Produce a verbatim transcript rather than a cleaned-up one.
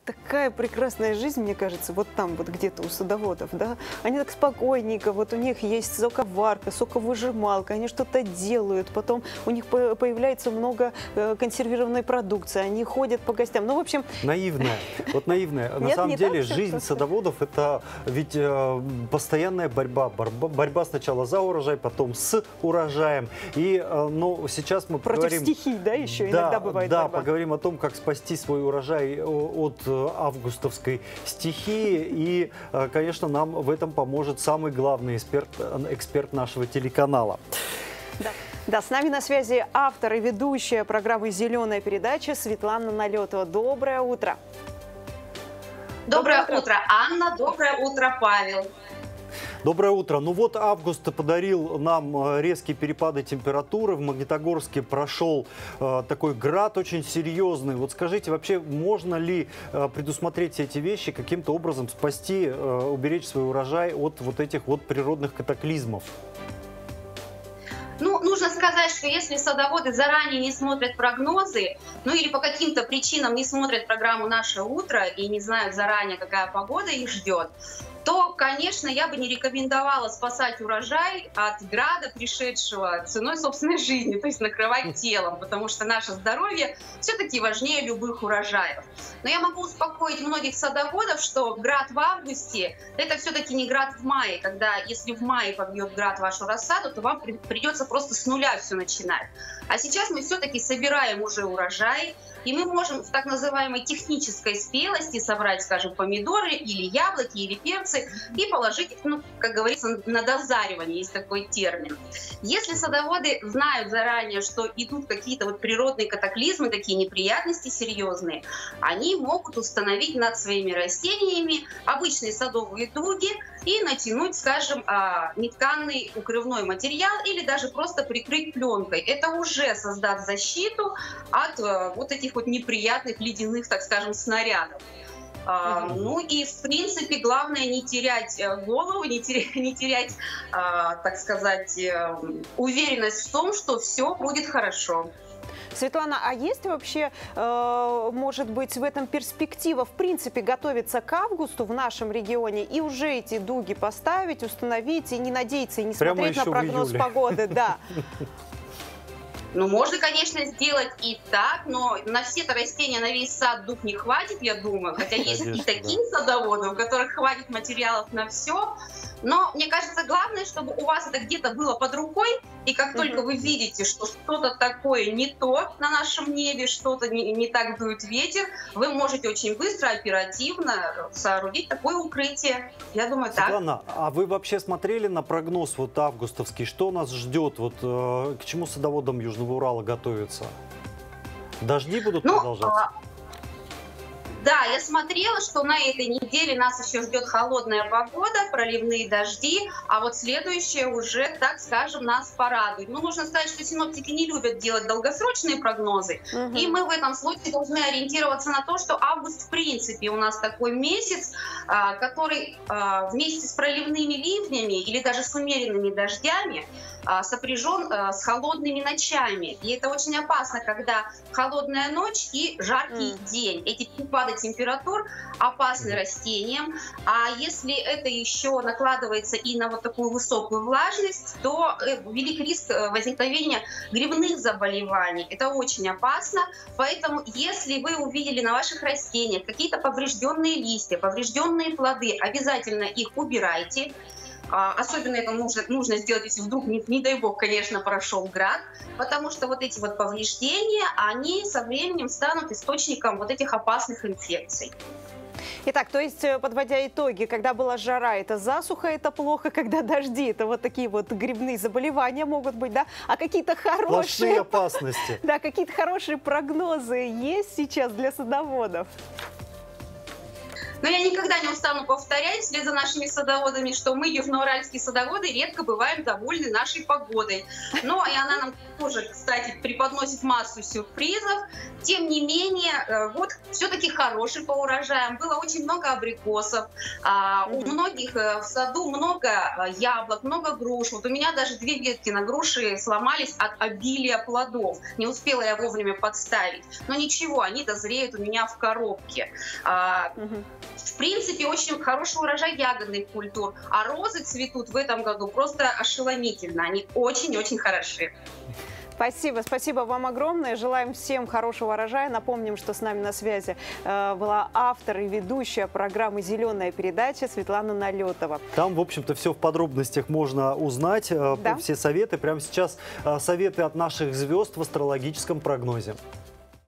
такая прекрасная жизнь, мне кажется, вот там вот где-то у садоводов, да, они так спокойненько, вот у них есть соковарка, соковыжималка, они что-то делают, потом у них появляется много консервированной продукции, они ходят по гостям, ну, в общем... Наивная, вот наивная. На самом деле жизнь садоводов — это ведь постоянная борьба, борьба сначала за урожай, потом с урожаем, и, ну, сейчас мы Против поговорим... стихий, да, еще да, иногда бывает Да, борьба. поговорим о том, как спасти свой урожай от августовской стихии. И, конечно, нам в этом поможет самый главный эксперт, эксперт нашего телеканала. Да. Да, с нами на связи автор и ведущая программы «Зеленая передача» Светлана Налетова. Доброе утро. Доброе, Доброе утро, Анна. Доброе утро, Павел. Доброе утро. Ну вот август подарил нам резкие перепады температуры. В Магнитогорске прошел э, такой град очень серьезный. Вот скажите, вообще можно ли э, предусмотреть эти вещи, каким-то образом спасти, э, уберечь свой урожай от вот этих вот природных катаклизмов? Ну, нужно сказать, что если садоводы заранее не смотрят прогнозы, ну или по каким-то причинам не смотрят программу «Наше утро» и не знают заранее, какая погода их ждет, то, конечно, я бы не рекомендовала спасать урожай от града, пришедшего ценой собственной жизни, то есть накрывать телом, потому что наше здоровье все-таки важнее любых урожаев. Но я могу успокоить многих садоводов, что град в августе – это все-таки не град в мае, когда если в мае побьет град вашу рассаду, то вам придется просто с нуля все начинать. А сейчас мы все-таки собираем уже урожай, и мы можем в так называемой технической спелости собрать, скажем, помидоры или яблоки, или перцы и положить их, ну, как говорится, на дозаривание, есть такой термин. Если садоводы знают заранее, что идут какие-то вот природные катаклизмы, такие неприятности серьезные, они могут установить над своими растениями обычные садовые дуги и натянуть, скажем, нетканный укрывной материал или даже просто прикрыть пленкой. Это уже создаст защиту от вот этих вот неприятных ледяных, так скажем, снарядов. Uh, ну и, в принципе, главное не терять голову, не терять, не терять uh, так сказать, uh, уверенность в том, что все будет хорошо. Светлана, а есть вообще, э, может быть, в этом перспектива, в принципе, готовиться к августу в нашем регионе и уже эти дуги поставить, установить и не надеяться, и не Прямо смотреть на прогноз погоды? Да. Ну, можно, конечно, сделать и так, но на все-то растения, на весь сад дуг не хватит, я думаю. Хотя есть и такие да. садоводы, у которых хватит материалов на все. Но мне кажется, главное, чтобы у вас это где-то было под рукой, и как только вы видите, что что-то такое не то на нашем небе, что-то не, не так дует ветер, вы можете очень быстро, оперативно соорудить такое укрытие. Я думаю, так. Светлана, а вы вообще смотрели на прогноз вот августовский? Что нас ждет? Вот э, к чему садоводам Южного Урала готовятся? Дожди будут ну, продолжаться? А... Да, я смотрела, что на этой неделе нас еще ждет холодная погода, проливные дожди, а вот следующее уже, так скажем, нас порадует. Ну, нужно сказать, что синоптики не любят делать долгосрочные прогнозы, угу. и мы в этом случае должны ориентироваться на то, что август в принципе у нас такой месяц, который вместе с проливными ливнями или даже с умеренными дождями сопряжен с холодными ночами. И это очень опасно, когда холодная ночь и жаркий mm. день. Эти перепады температур опасны растениям. А если это еще накладывается и на вот такую высокую влажность, то велик риск возникновения грибных заболеваний. Это очень опасно. Поэтому, если вы увидели на ваших растениях какие-то поврежденные листья, поврежденные плоды, обязательно их убирайте. Особенно это нужно, нужно сделать, если вдруг, не, не дай бог, конечно, прошел град, потому что вот эти вот повреждения, они со временем станут источником вот этих опасных инфекций. Итак, то есть, подводя итоги, когда была жара, это засуха, это плохо, когда дожди, это вот такие вот грибные заболевания могут быть, да? А какие-то хорошие... Сплошные опасности. Да, какие-то хорошие прогнозы есть сейчас для садоводов? Но я никогда не устану повторять вслед за нашими садоводами, что мы, южноуральские садоводы, редко бываем довольны нашей погодой. Но и она нам тоже, кстати, преподносит массу сюрпризов. Тем не менее, вот все-таки хороший по урожаям. Было очень много абрикосов. Mm-hmm. У многих в саду много яблок, много груш. Вот у меня даже две ветки на груши сломались от обилия плодов. Не успела я вовремя подставить. Но ничего, они дозреют у меня в коробке. Mm-hmm. В принципе, очень хороший урожай ягодных культур. А розы цветут в этом году просто ошеломительно. Они очень-очень хороши. Спасибо, спасибо вам огромное. Желаем всем хорошего урожая. Напомним, что с нами на связи э, была автор и ведущая программы «Зеленая передача» Светлана Налетова. Там, в общем-то, все в подробностях можно узнать, э, да? все советы. Прямо сейчас э, советы от наших звезд в астрологическом прогнозе.